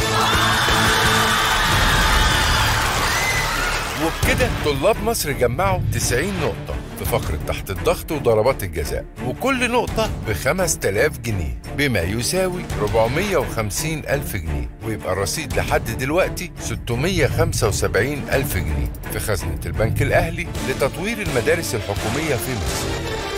وبكده طلاب مصر جمعوا 90 نقطة في فقرة تحت الضغط وضربات الجزاء، وكل نقطة ب5000 جنيه بما يساوي 450,000 جنيه، ويبقى الرصيد لحد دلوقتي 675,000 جنيه في خزنة البنك الأهلي لتطوير المدارس الحكومية في مصر.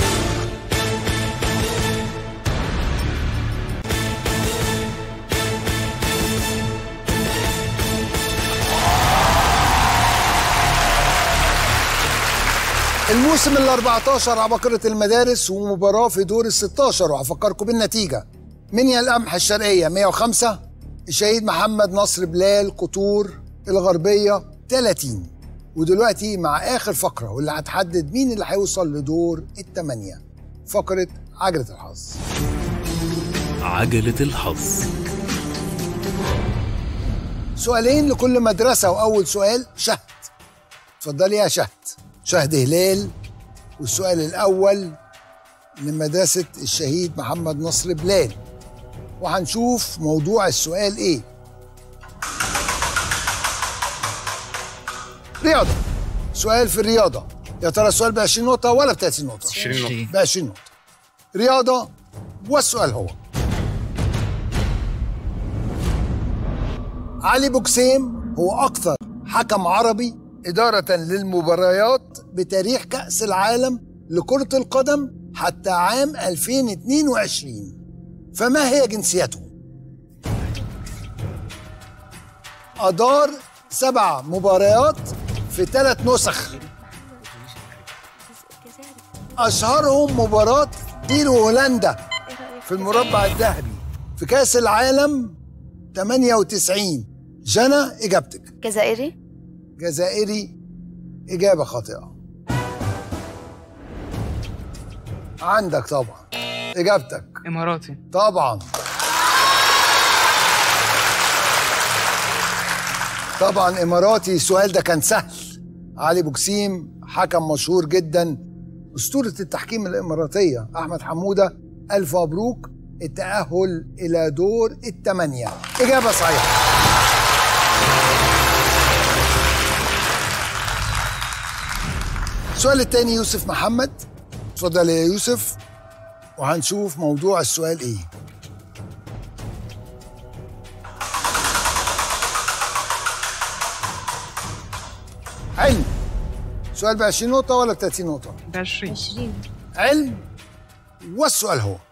الموسم ال14 عباقرة المدارس ومباراة في دور ال16، وهفكركم بالنتيجة: منيا القمح الشرقية 105، الشهيد محمد نصر بلال قطور الغربية 30. ودلوقتي مع آخر فقرة واللي هتحدد مين اللي هيوصل لدور الثمانية، فقرة عجلة الحظ. عجلة الحظ. سؤالين لكل مدرسة، وأول سؤال شهد. اتفضلي يا شهد. شهد هلال. والسؤال الأول لمدرسة الشهيد محمد نصر بلال، وهنشوف موضوع السؤال إيه. رياضة. سؤال في الرياضة. يا ترى السؤال ب20 نقطة ولا ب30 نقطة؟ 20 نقطة. ب20 نقطة. رياضة، والسؤال هو: علي بوكسيم هو أكثر حكم عربي إدارة للمباريات بتاريخ كأس العالم لكرة القدم حتى عام 2022، فما هي جنسيته؟ أدار 7 مباريات في 3 نسخ، أشهرهم مباراة دير هولندا في المربع الذهبي في كأس العالم 98. جنى، إجابتك. جزائري. جزائري، إجابة خاطئة. عندك طبعا. إجابتك. إماراتي. طبعا. طبعا إماراتي. السؤال ده كان سهل. علي بوكسيم حكم مشهور جدا، أسطورة التحكيم الإماراتية. أحمد حمودة، ألف مبروك التأهل إلى دور ال8. إجابة صحيحة. السؤال الثاني يوسف محمد. اتفضل يا يوسف، وهنشوف موضوع السؤال إيه. علم. سؤال ب20 نقطة ولا ب30 نقطة؟ ب20. علم، والسؤال هو: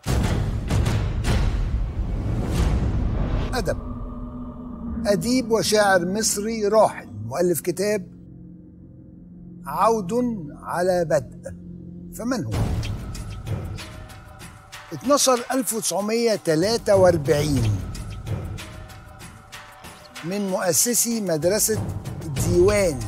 أدب. أديب وشاعر مصري راحل، مؤلف كتاب عود على بدء، فمن هو؟ 12/1943 من مؤسسي مدرسة الديوان.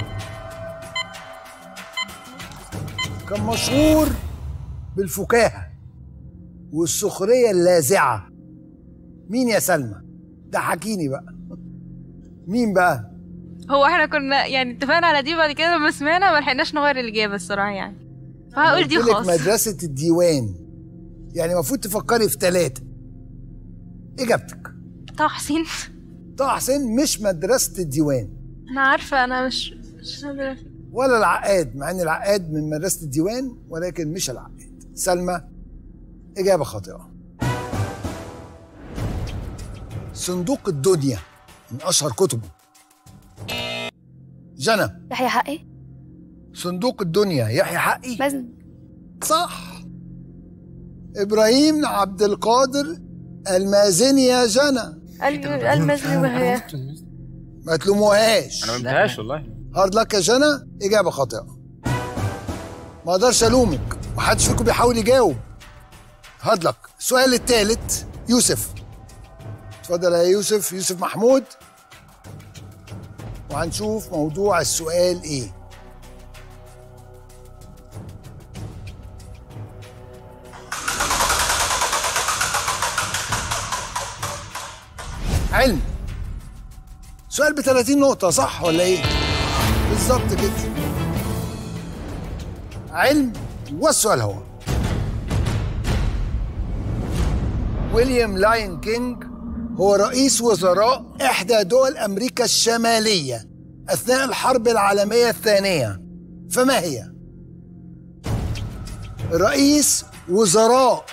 كان مشهور بالفكاهة والسخرية اللاذعة. مين يا سلمى؟ ده حكيني بقى. مين بقى؟ هو احنا كنا يعني اتفقنا على دي، بعد كده لما سمعنا ما لحقناش نغير الإجابة الصراحة يعني، فهقول دي خاص. مدرسة الديوان، يعني المفروض تفكري في 3. إجابتك. طه حسين. طه حسين مش مدرسة الديوان. أنا عارفة، أنا مش ولا العقاد، مع إن العقاد من مدرسة الديوان ولكن مش العقاد. سلمى، إجابة خاطئة. صندوق الدنيا من أشهر كتبه. جنى. يحيى حقي. صندوق الدنيا يحيى حقي. مازن. صح. إبراهيم عبد القادر المازني يا جنى. المازني وهي. ما تلوموهاش. انا ما فهمتهاش والله. هارد لك يا جنى، إجابة خاطئة. ما اقدرش ألومك، محدش فيكم بيحاول يجاوب. هارد لك. السؤال الثالث يوسف. اتفضل يا يوسف. يوسف محمود، وهنشوف موضوع السؤال إيه. علم. سؤال ب30 نقطة، صح ولا إيه؟ بالظبط كده. علم، والسؤال هو: ويليام لاين كينج هو رئيس وزراء إحدى دول أمريكا الشمالية أثناء الحرب العالمية الثانية، فما هي؟ رئيس وزراء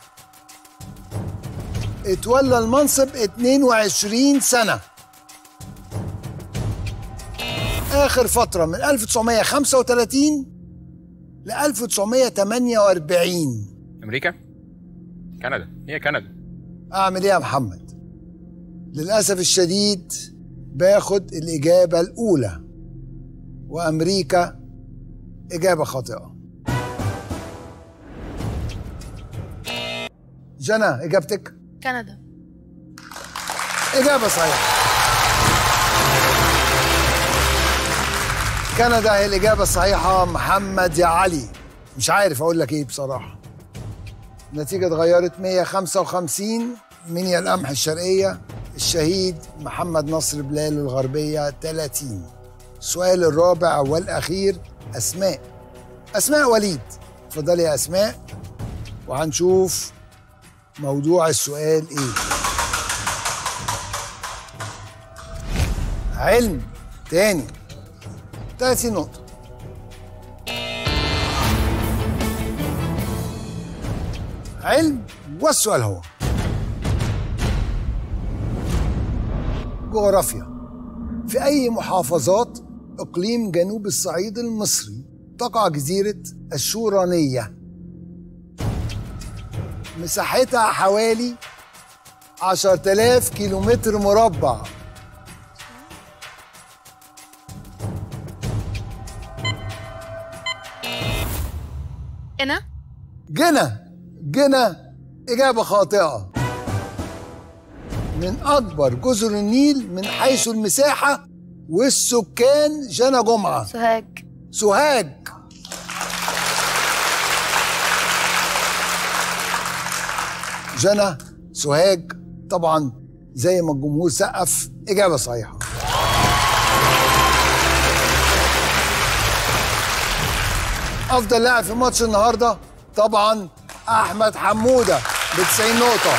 اتولى المنصب 22 سنة، آخر فترة من 1935 ل 1948. أمريكا؟ كندا. هي كندا. أعمل إيه يا محمد؟ للأسف الشديد باخد الإجابة الأولى، وأمريكا إجابة خاطئة. جنى، إجابتك؟ كندا. إجابة صحيحة. كندا هي الإجابة الصحيحة. محمد يا علي، مش عارف أقول لك إيه بصراحة. النتيجة اتغيرت 155. منيا القمح الشرقية الشهيد محمد نصر بلال الغربية 30. السؤال الرابع والأخير أسماء وليد. اتفضلي يا أسماء، وهنشوف موضوع السؤال إيه. علم تاني 30 نقطة. علم، والسؤال هو جغرافيا. في أي محافظات إقليم جنوب الصعيد المصري تقع جزيرة الشورانية؟ مساحتها حوالي 10,000 كيلومتر مربع. جنة إجابة خاطئة. من أكبر جزر النيل من حيث المساحة والسكان جنى جمعة. سوهاج. جنى سوهاج طبعا، زي ما الجمهور سقف، إجابة صحيحة. أفضل لاعب في ماتش النهاردة طبعا أحمد حمودة ب90 نقطة.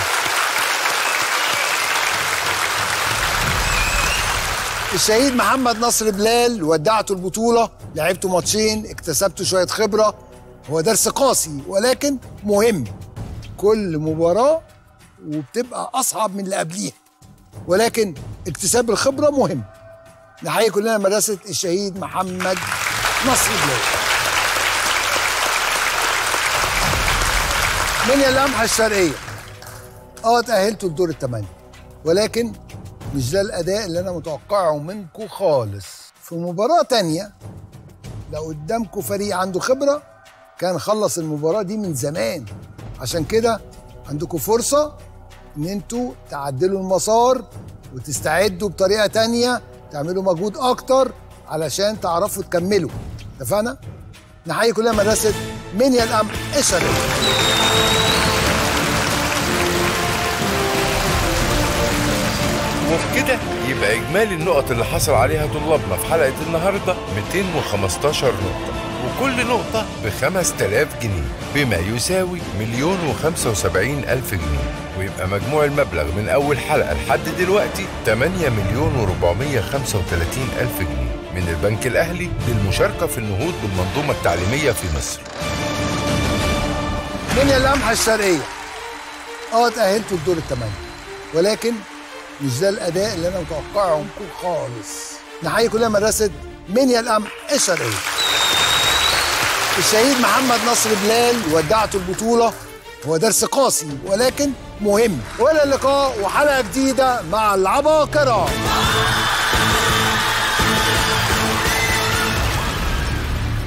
الشهيد محمد نصر بلال ودعته البطولة، لعبته ماتشين، اكتسبته شوية خبرة. هو درس قاسي ولكن مهم. كل مباراة وبتبقى أصعب من اللي قبليها، ولكن اكتساب الخبرة مهم. نحيي كلنا مدرسة الشهيد محمد نصر بلال. من القمح الشرقية تأهلتوا لدور الثمانية، ولكن مش ده الأداء اللي أنا متوقعه منكم خالص. في مباراة تانية لو قدامكم فريق عنده خبرة كان خلص المباراة دي من زمان. عشان كده عندكم فرصة إن انتوا تعدلوا المسار وتستعدوا بطريقة تانية، تعملوا مجهود أكتر علشان تعرفوا تكملوا. اتفقنا؟ نحيي كلنا مدرسة منيا القمح الشرقية. وبكده يبقى إجمالي النقط اللي حصل عليها طلابنا في حلقة النهاردة 215 نقطة، وكل نقطة ب5000 جنيه، بما يساوي 1,075,000 جنيه. ويبقى مجموع المبلغ من أول حلقة لحد دلوقتي 8,435,000 جنيه من البنك الأهلي للمشاركة في النهوض بالمنظومة التعليمية في مصر. منيا القمح الشرقية تأهلتوا لدور الثمانية، ولكن مش ده الأداء اللي أنا متوقعه منكم خالص. نحيي كلنا مدرسة منيا القمح الشرقية. الشهيد محمد نصر بلال ودعته البطولة. هو درس قاسي ولكن مهم. وإلى اللقاء وحلقة جديدة مع العباقرة.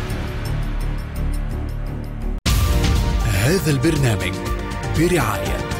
هذا البرنامج برعاية